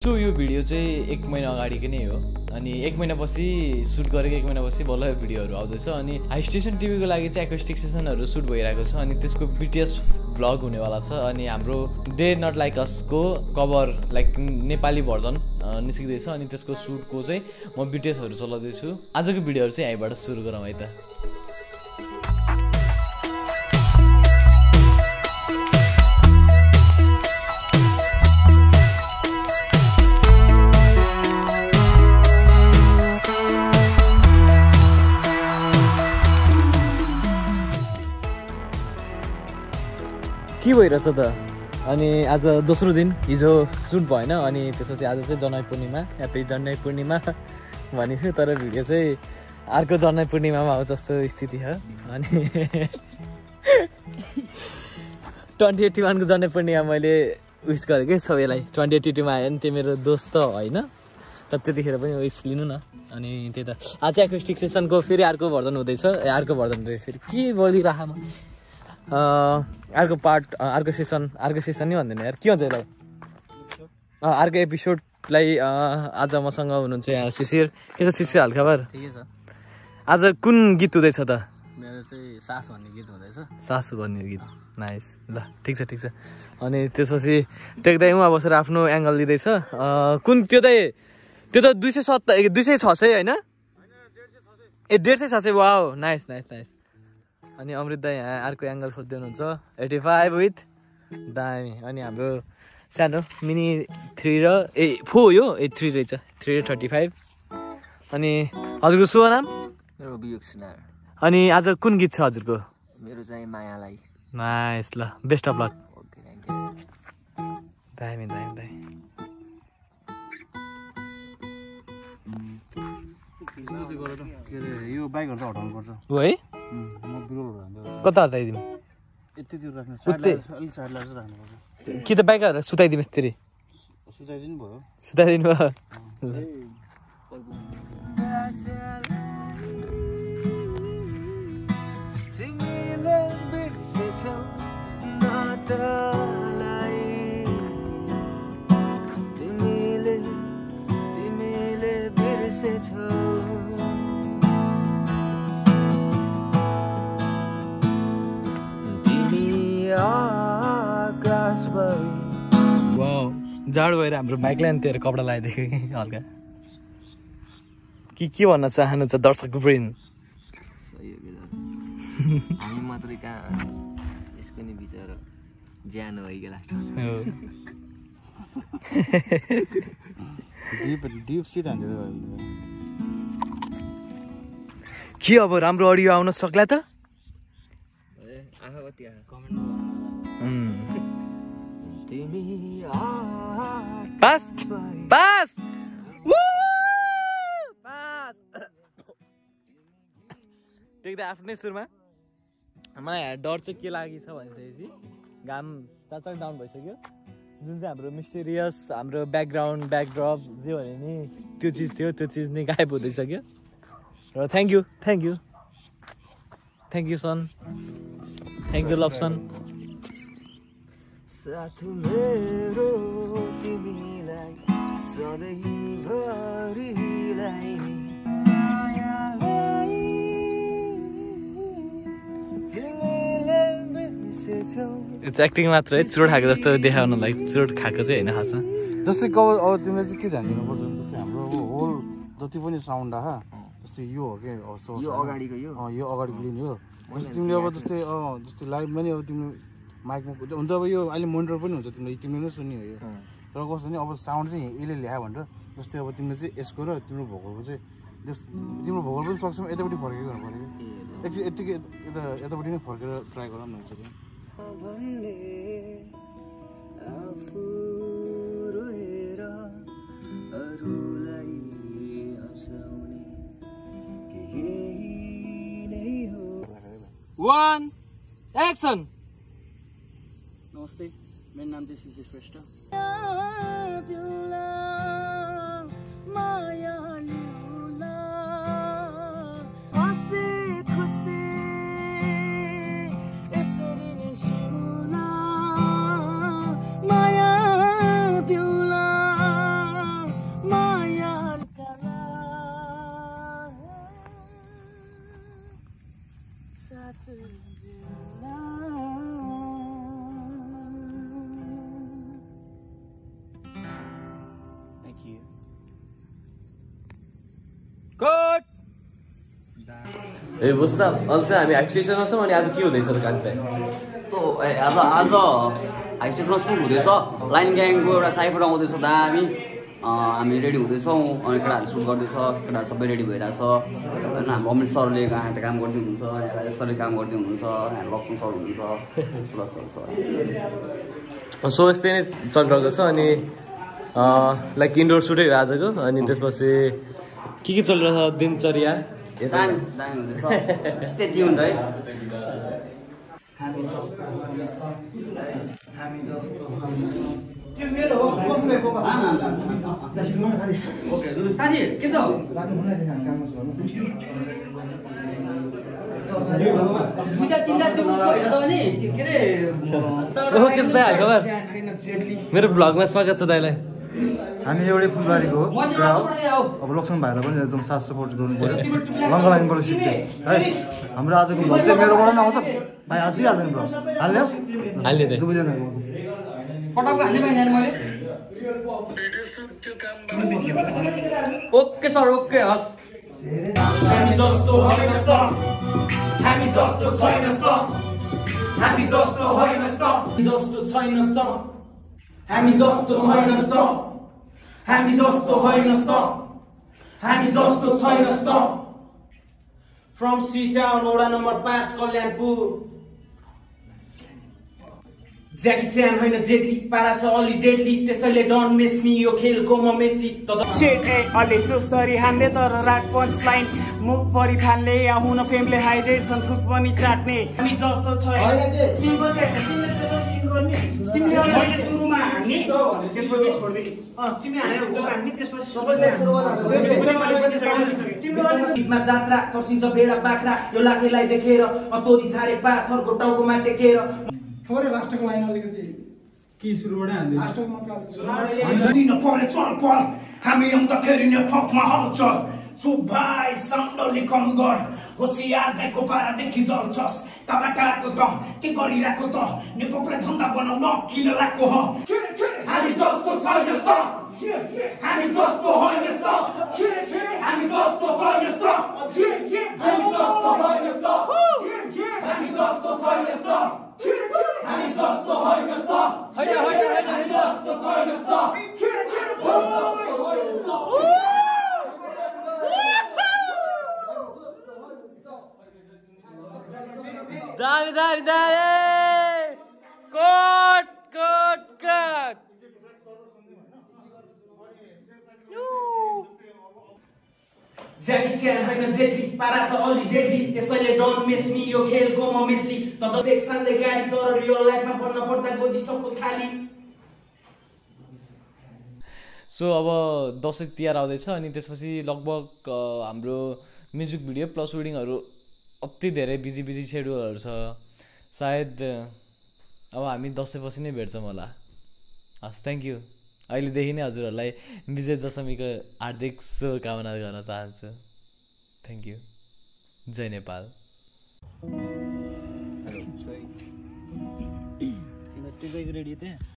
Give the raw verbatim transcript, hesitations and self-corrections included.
उसको यो भिडियो चाहिँ एक महिना अगाडिकै नै हो अनि एक महिनापछि सुट गरेको एक महिनापछि बल्ल भिडियोहरू आउँदैछ अनि हाई स्टेसन टिभीको लागि चाहिँ एकोस्टिक सेसनहरू सुट भइरहेको छ अनि त्यसको बिटिएस भ्लग हुनेवाला छ अनि हाम्रो डे नट लाइक असको कभर लाइक नेपाली भर्जन निस्किँदैछ अनि त्यसको सुटको चाहिँ म बिटिएसहरू चलाउँदैछु आजको भिडियोहरू चाहिँ यहीँबाट सुरु गरौँ है त के भइरहेछ त अनि आज दोस्रो दिन हिजो सुट भएन अनि त्यसपछि आज चाहिँ जनवरी पूर्णिमा ह्याप्पी जनवरी पूर्णिमा भनेको तर भिडियो चाहिँ अर्को जनवरी पूर्णिमामा आउँछ जस्तो स्थिति छ अनि ट्वेन्टी एट्टी वानको जनवरी पूर्णिमा मैले विस गरेँ कि सबैलाई ट्वेन्टी एट्टी टूमा आयो नि त्यो मेरो दोस्त त होइन तर त्यतिखेर पनि विस लिनु न अनि त्यही त आज एकोस्टिक सेसनको फेरि अर्को भर्जन हुँदैछ अर्को भर्जन फेरि के बोलिरहेको म अर्को पार्ट अर्को सेसन अर्को सेसन नै भन्दैन यार के भन्छ यसलाई अर्को एपिसोडलाई आज मसँग हुनुहुन्छ यहाँ शिशिर के छ शिशिर हालखबर ठिकै छ आज कुन गीत हुँदैछ त मेरो चाहिँ सास भन्ने गीत हुँदैछ सास भन्ने गीत नाइस ल ठिक छ ठिक छ अनि त्यसपछि टेक्दै उहाँ बसेर आफ्नो एङ्गल लिँदैछ कुन त्यो चाहिँ त्यो त दुई सय सत्तर दुई सय छ सय होइन ए डेढ सय छ सय वाउ नाइस नाइस नाइस अनि अमृत दाई यहाँ अर्को एङ्गल खोज्दै हुनुहुन्छ एट्टी फाइभ विथ दामी अनि हाम्रो सानो मिनी थ्री र ए फोर यो ए थ्री रहेछ थ्री र थर्टी फाइभ अनि हजुरको शुभ नाम मेरो विवेक सुनार अनि आज कुन गीत छ हजुरको मेरो चाहिँ मायालाई नाइस ल best of luck okay thank you दामी दामी दामी यो बाइकहरू त हटाउनु पर्छ हो है म बिरोल हान्दै कता हटाइदिउँ यति दूर राख्नु उतै अलिक साइड लाग्छ राख्नुपर्छ कि त बाइक हटाएर सुताइदिनुहोस् त्यसरी सुताइदिनु भयो सुताइदिनु भयो जाडो भएर हाम्रो बाइकलाई अनि तेरो कपडा लगाइदिएको कि हल्का के के भन्न चाहनुहुन्छ दर्शकको ब्रेन सही हो कि हामी मात्रै कहाँ यसको नि बिचरा ज्यान भयो कि लास्टमा डिप डिप सिट हान्दै के अब राम्रो अडियो आउन सक्ला त आँखा कति आँखा कमेन्ट तिमी पास पास पास टेक्दा आफ्नै सुरमा मलाई डर चाहिँ के लागि छ भनेपछि घाम चाचाक डाउन भइसक्यो जुन चाहिँ हाम्रो मिस्टेरियस हाम्रो ब्याकग्राउन्ड ब्याकड्रप जे भने नि त्यो चिज थियो त्यो चिज नै गायब हुँदैसक्यो र thank you thank you thank you son thank you love son साथ मेरो तिमीलाई सधैँभरिलाई यो चाहिँ एक्टिङ मात्र है चोट खाएको जस्तो देखाउनलाई चोट खाएको चाहिँ होइन खासमा जस्तै कवर अब तिमीले चाहिँ के ध्यान दिनुपर्छ जस्तै हाम्रो होल जति पनि साउन्ड आहा जस्तै यो हो कि यो अगाडिको यो यो अगाडिको लिने हो जस्तै तिमीले अब जस्तै जस्तै लाइभमा नि अब तिम्रो माइकमा हुन त अब यो अहिले मोनिटर पनि हुन्छ तिमीले तिमीले नै सुन्ने हो यो तर कस्तो नि अब साउन्ड चाहिँ यसले ल्यायो भनेर जस्तै अब तिमीले चाहिँ यसको र तिम्रो भोकलको चाहिँ जस तिम्रो भोकल पनि सक्छौँ यतापट्टि फर्केको गर्नु पऱ्यो कि एकचोटि यतिकै यता यतापट्टि नै फर्केर ट्राई गर न हुन्छ वान एक्सन नमस्ते मेरो नाम चाहिँ सिद्धि श्रेष्ठ ए बस् त अहिले चाहिँ हामी हाई स्टेसनमा छौँ अनि आज के हुँदैछ त काज दाइ तो ए आज आज हाई स्टेसनमा सुट हुँदैछ लाइन ग्याङको एउटा साइफर आउँदैछ दामी हामी रेडी हुँदैछौँ अनि केटाहरू सुट गर्दैछ केटाहरू सबै रेडी भइरहेछ होइन हाम्रो अमृत सरले यहाँ काम गर्दै हुनुहुन्छ यहाँ राजेश सरले काम गर्दै हुनुहुन्छ यहाँ लक्ष्मण सर हुनुहुन्छ सुभाष सर छ सो यस्तै नै चलिरहेको छ अनि लाइक इन्डोर सुटै हो आजको अनि त्यसपछि के के चलिरहेछ दिनचर्या दामी दामी हुँदैछ यस्तै ट्युन है साथी के छ मेरो भ्लगमा स्वागत छ दाइलाई हामी एउटै फुलबारीको हो अब लक्ष्मण भाइलाई पनि एकदम साथ सपोर्ट गर्नु पऱ्यो लङ्गा लाइनबाट सिक्यो है हाम्रो आजको भ्लग चाहिँ मेरोबाट पनि आउँछ भाइ आजै हाल्दैन भ्लग हाल्ने हो हाल्ने दुवैजनाको ओके सर ओके हस् हामी जस्तो होइन स्टक हामी जस्तो छैन स्टक हामी जस्तो होइन स्टक जस्तो छैन स्टक हामी जस्तो छैन स्टक हामी जस्तो होइन स्टक हामी जस्तो छैन स्टक फ्रम सी टाउन वडा नम्बर पाँच कल्याणपुर ज्याकी च्यान होइन जेटली पारा छ अलि डेडली त्यसैले डन मेस्मी यो खेलको म मेसी सेट ए अलि सुस्तरी हान्ने तर राग पञ्च लाइन मुख परि फाल्ने या हुन फेमले हाइड्रेट छन् फुट पनि चाट्ने हामी जस्तो छ तिमीले मैले सुरुमा हान्ने त्यसपछि छोड्दै तिमी हानेर हान्ने त्यसपछि गीतमा जात्रा तर्सिन्छ बेडा बाख्रा यो लाखेलाई देखेर तोरी छारे पाथरको टाउकोमा टेकेर थोरै लास्टको लाइन अलिकति के सुरुबाट हान्दै लास्टको मात्र दिन परे चल पल हामी आउँदाखेरि नै फकमा हल्चल चुप भाइ साउन्डले कम गर होसियार दाइको पारादेखि जल्छस् कबाट आएको त के गरिरहेको त नेपोपले धन्दा बनाउन किन लागेको ह हामी जस्तो छैन त हामी जस्तो होइन त हामी जस्तो छैन त हामी जस्तो होइन त हामी जस्तो छैन त हामी जस्तो होइन त होइन होइन हामी जस्तो छैन त दामी दामी दामी coat coat coat Jackie Chan होइन जेटली पारा छ अलि डेडली त्यसैले डन मेस्मी यो खेलको म मेसी तब बेक्सानले गाडी तर रियल लाइफमा बन्न पर्दा गोजी सबको खाली सो अब दसैँ तिहार आउँदैछ अनि त्यसपछि लगभग हाम्रो म्युजिक भिडियो प्लस वेडिङहरू अति धेरै बिजी बिजी सेड्युलहरू छ सायद अब हामी दसैँपछि नै भेट्छौँ होला हस् थ्याङ्क यू अहिलेदेखि नै हजुरहरूलाई विजय दशमीको हार्दिक शुभकामना गर्न चाहन्छु थ्याङ्क यू जय नेपाल